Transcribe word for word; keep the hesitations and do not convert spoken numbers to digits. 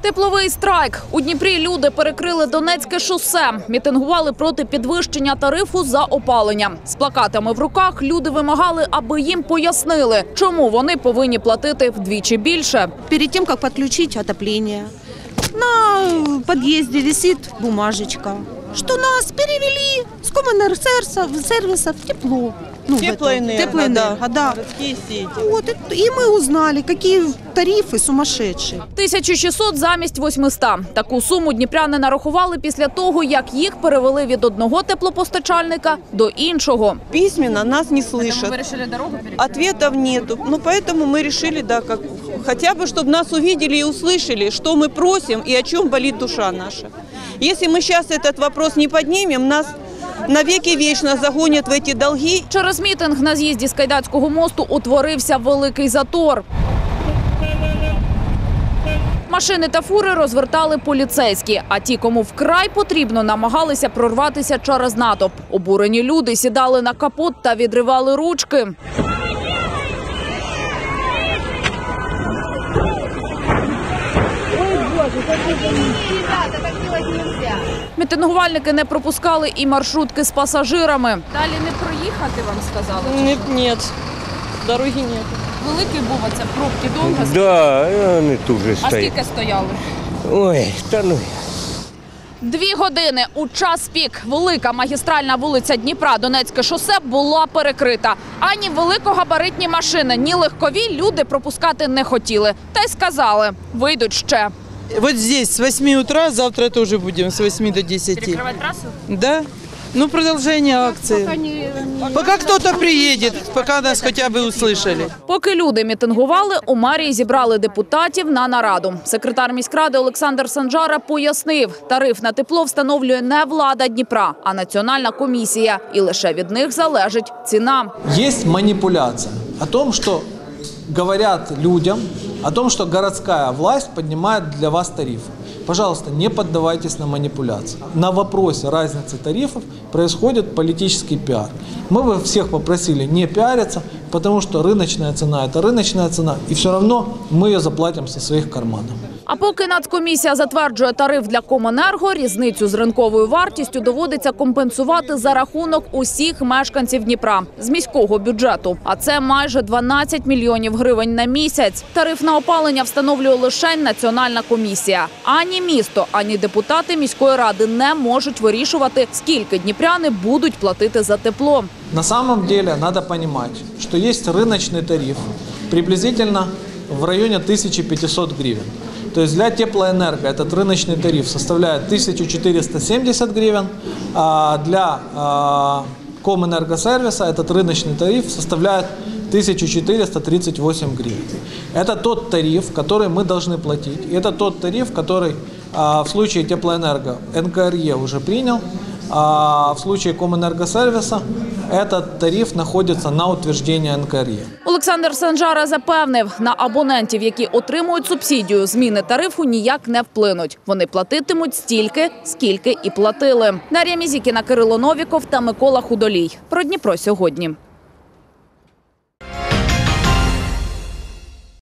Тепловий страйк. У Дніпрі люди перекрили Донецьке шосе. Мітингували проти підвищення тарифу за опалення. З плакатами в руках люди вимагали, аби їм пояснили, чому вони повинні платити вдвічі більше. Перед тем, как подключить отопление, на подъезде висит бумажечка, что нас перевели с коммунэнергосервиса в тепло. Ну, Теплоэнерго, Теплоэнерго, да. да. Городские сети. Вот, и, и мы узнали, какие тарифы сумасшедшие. тисяча шістсот замість восьмисот. Таку суму дніпряни нарахували після того, як їх перевели від одного теплопостачальника до іншого. Письменно нас не слышат. Ви вирішили дорогу перейти? Ответов нету. Ну, поэтому мы решили, да, как, хотя бы, чтобы нас увидели и услышали, что мы просим и о чем болит душа наша. Если мы сейчас этот вопрос не поднимем, нас навеки вечно загонять в эти долги. Через мітинг на з'їзді з Кайдацького мосту утворився великий затор. Машини та фури розвертали поліцейські, а ті, кому вкрай потрібно, намагалися прорватися через натовп. Обурені люди сідали на капот та відривали ручки. Мітингувальники не пропускали і маршрутки з пасажирами. Далі не проїхати, вам сказали? Нет, нет, дороги нет. Великий був оце, пробки довго. Да, вони тут же А стоять. скільки стояли? Ой, та ну. Дві години у час пік велика магістральна вулиця Дніпра, Донецьке шосе була перекрита. Ані великогабаритні машини, ні легкові люди пропускати не хотіли. Та й сказали, вийдуть ще. Вот здесь с восьми утра, завтра тоже будем с восьми до десяти. Перекривати трасу? Да? Ну, продолжение акции. Пока кто-то приедет, пока нас хотя бы услышали. Поки люди мітингували, у мерії зібрали депутатів на нараду. Секретар міськради Олександр Санжара пояснив, тариф на тепло встановлює не влада Дніпра, а національна комісія. І лише від них залежить ціна. Есть манипуляция о том, что говорят людям, о том, что городская власть поднимает для вас тарифы. Пожалуйста, не поддавайтесь на манипуляции. На вопросе разницы тарифов происходит политический пиар. Мы бы всех попросили не пиариться, потому что рыночная цена – это рыночная цена, и все равно мы ее заплатим со своих карманов. А поки Нацкомісія затверджує тариф для Комуненерго, різницю з ринковою вартістю доводиться компенсувати за рахунок усіх мешканців Дніпра з міського бюджету. А це майже дванадцять мільйонів гривень на місяць. Тариф на опалення встановлює лише Національна комісія. Ані місто, ані депутати міської ради не можуть вирішувати, скільки дніпряни будуть платити за тепло. На самом деле надо понимать, что есть рыночный тариф приблизительно в районе тысячи пятисот гривен. То есть для теплоэнерго этот рыночный тариф составляет тысячу четыреста семьдесят гривен, а для а, Комэнергосервиса этот рыночный тариф составляет тысячу четыреста тридцать восемь гривен. Это тот тариф, который мы должны платить. И это тот тариф, который а, в случае теплоэнерго эн ка эр е уже принял, а в случае Комэнергосервиса этот тариф находится на утверждении ен ка ер е. Олександр Санжара запевнив, на абонентів, які отримують субсидію, зміни тарифу ніяк не вплинуть. Вони платитимуть стільки, скільки і платили. Дар'я Мізікіна, Кирило Новіков та Микола Худолій. Про Дніпро сьогодні.